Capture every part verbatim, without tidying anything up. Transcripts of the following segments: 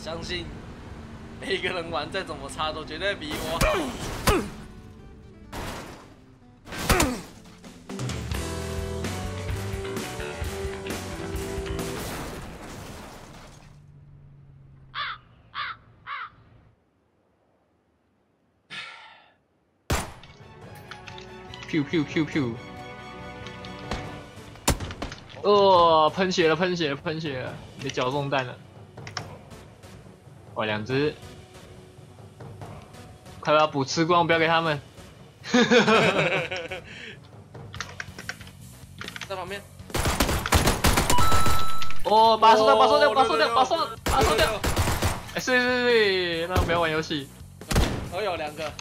相信每一个人玩再怎么差，都绝对比我好。 Q Q Q Q， 哦，喷血了，喷血了，喷血了！你脚中弹了。哇，两只，快把补吃光，不要给他们。 在旁边。 哦，把它收掉，把它收掉，把它收掉，把它收六把它收掉。哎，是是是，让他们不要玩游戏。 我有两个。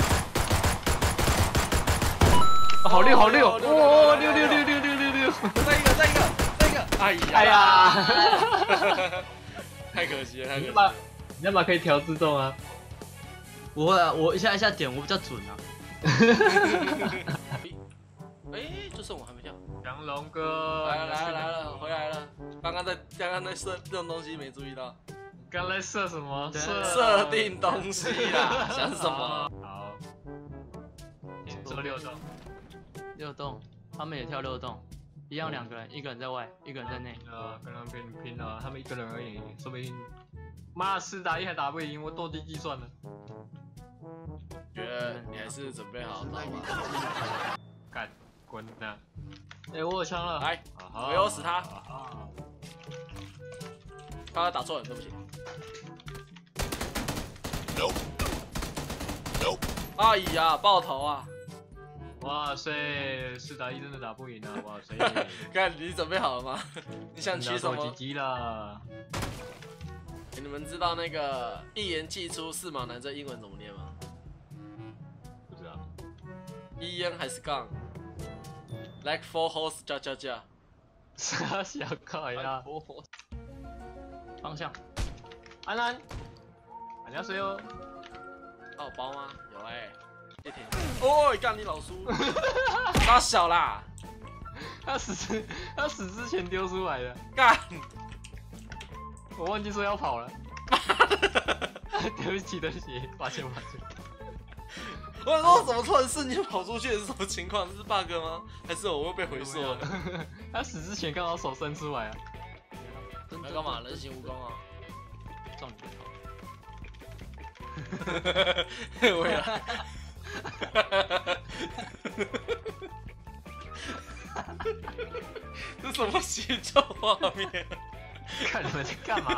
好溜好溜，哦，溜溜溜溜溜溜溜！ 再一个再一个再一个，哎呀哎呀， 太可惜了，太可惜了。 你那把你那把可以调自动啊。 不会啊，我一下一下点，我比较准啊。 哎，就剩我还没跳。 降龙哥， 来了来了来了，回来了。刚刚在刚刚在设这种东西没注意到。 刚才设什么？设设定东西啦，想什么？ 好，设六洞。 六洞，他们也跳六洞，一样两个人，一个人在外，一个人在内。 呃，跟他们拼拼了，他们一个人而已，说不定，妈四打一还打不赢，我斗地计算了。 觉得你还是准备好刀吧。 干，滚蛋！哎，我有枪了， 来，我有死他。刚刚打错了，对不起。No No。哎呀，爆头啊！ 哇塞，四打一真的打不赢啊！哇塞， 看你准备好了吗？你想取什么？ 鸡了。 欸、你们知道那个一言既出驷马难这英文怎么念吗？ 不知道。 一言还是杠 ？Like four horse 加加加。 傻小靠呀！ 方向。 安安，안녕하세요。 他有包吗？有哎、欸。 哦，干你老叔！他小啦， 他死他死之前丢出来的。 干！ 我忘记说要跑了。对不起对不起，抱歉抱歉。 我说怎么突然瞬间跑出去是什么情况？这是 bug 吗？还是我又被回溯了？ 他死之前刚好手伸出来啊。 要干嘛？人形蜈蚣啊！ 撞你的头。为了。 这什么邪教画面？ 看你们在干嘛？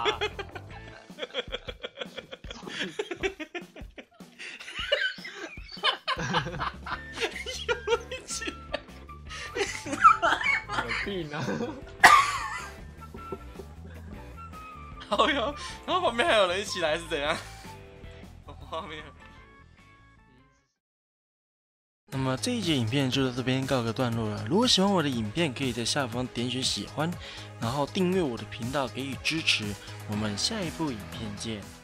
有一起来， 有病啊！ 好有，然后旁边还有人一起来是怎样？画面。 那么这一节影片就到这边告个段落了。如果喜欢我的影片，可以在下方点选喜欢，然后订阅我的频道给予支持。我们下一部影片见。